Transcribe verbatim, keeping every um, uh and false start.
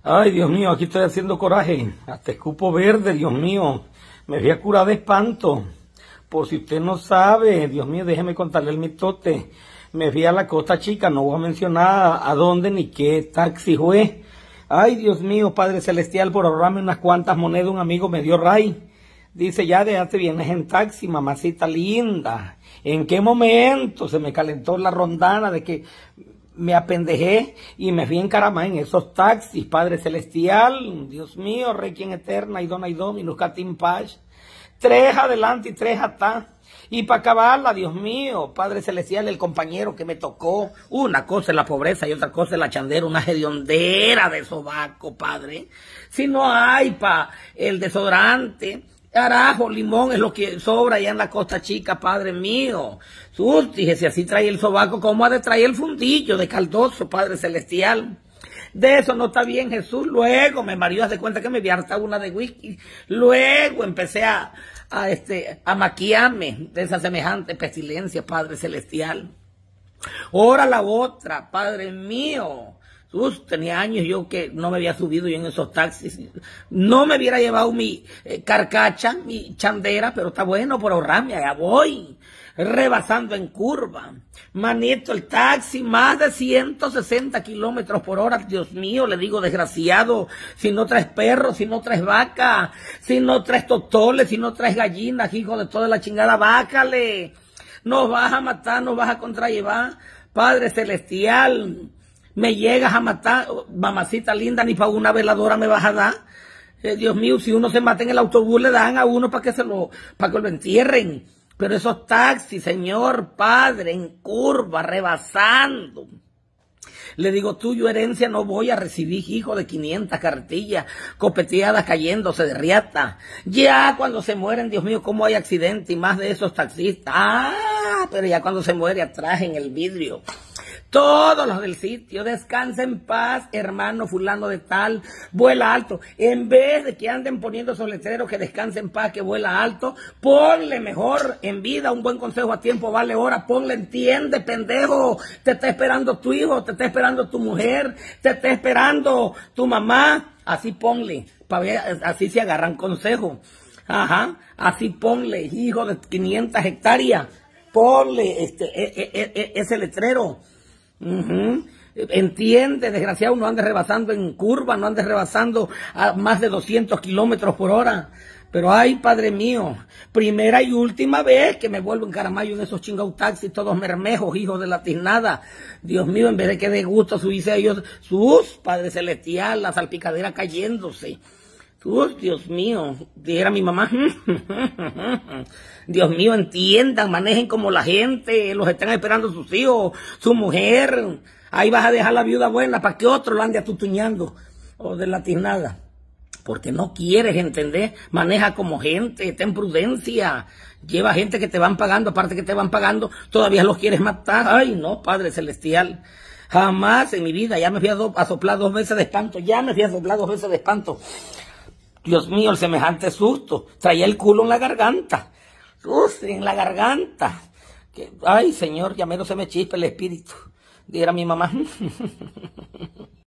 Ay, Dios mío, aquí estoy haciendo coraje. Hasta escupo verde, Dios mío. Me voy a curar de espanto. Por si usted no sabe, Dios mío, déjeme contarle el mitote. Me fui a la Costa Chica, no voy a mencionar a dónde ni qué taxi fue. Ay, Dios mío, Padre Celestial, por ahorrarme unas cuantas monedas, un amigo me dio ray. Dice, ya déjate vienes en taxi, mamacita linda. ¿En qué momento se me calentó la rondana de que me apendejé y me fui en Caramá en esos taxis, Padre Celestial? Dios mío, Rey quien eterna, y dona y dominus, catim paz. Tres adelante y tres atrás. Y para acabarla, Dios mío, Padre Celestial, el compañero que me tocó, una cosa es la pobreza y otra cosa es la chandera, una hediondera de sobaco, Padre. Si no hay pa el desodorante, carajo, limón es lo que sobra allá en la Costa Chica, Padre mío. Sus, dije, si así trae el sobaco, ¿cómo ha de traer el fundillo de caldoso, Padre Celestial? De eso no está bien, Jesús. Luego me marió, hace cuenta que me había hartado una de whisky. Luego empecé a, a, este, a maquiarme de esa semejante pestilencia, Padre Celestial. Ahora la otra, Padre mío. Uf, tenía años yo que no me había subido yo en esos taxis. No me hubiera llevado mi eh, carcacha, mi chandera, pero está bueno por ahorrarme, allá voy. Rebasando en curva. Manito, el taxi, más de ciento sesenta kilómetros por hora. Dios mío, le digo, desgraciado, si no traes perros, si no traes vaca, si no traes totoles, si no traes gallinas, hijo de toda la chingada, bácale. Nos vas a matar, nos vas a contrallevar. Padre Celestial, me llegas a matar, mamacita linda, ni para una veladora me vas a dar. Eh, Dios mío, si uno se mata en el autobús, le dan a uno para que se lo, para que lo entierren. Pero esos taxis, Señor Padre, en curva, rebasando. Le digo, tuyo herencia no voy a recibir, hijo de quinientas carretillas, copeteadas cayéndose de riata. Ya cuando se mueren, Dios mío, cómo hay accidente y más de esos taxistas. Ah, pero ya cuando se muere atrás en el vidrio. Todos los del sitio, descansa en paz, hermano fulano de tal, vuela alto. En vez de que anden poniendo esos letreros que descansa en paz, que vuela alto, ponle mejor en vida un buen consejo a tiempo, vale hora, ponle entiende, pendejo. Te está esperando tu hijo, te está esperando tu mujer, te está esperando tu mamá. Así ponle, para ver, así se agarran consejos. Ajá, así ponle, hijo de quinientas hectáreas, ponle este, e, e, e, ese letrero. Uh-huh. Entiende, desgraciado, no andes rebasando en curva, no andes rebasando a más de doscientos kilómetros por hora. Pero ay, Padre mío, primera y última vez que me vuelvo en Caramayo en esos chingados taxis, todos mermejos, hijos de la tiznada. Dios mío, en vez de que de gusto subirse a ellos, sus, Padre Celestial, la salpicadera cayéndose. Uf, Dios mío, dijera mi mamá, Dios mío, entiendan, manejen como la gente, los están esperando sus hijos, su mujer, ahí vas a dejar la viuda buena para que otro lo ande atutuñando, o de la tiznada, porque no quieres entender, maneja como gente, ten prudencia, lleva gente que te van pagando, aparte que te van pagando, todavía los quieres matar, ay no, Padre Celestial. Jamás en mi vida, ya me fui a, do, a soplar dos veces de espanto, ya me fui a soplar dos veces de espanto. Dios mío, el semejante susto. Traía el culo en la garganta. Uf, en la garganta. Que, ay, Señor, ya menos se me chispa el espíritu. Dijera mi mamá.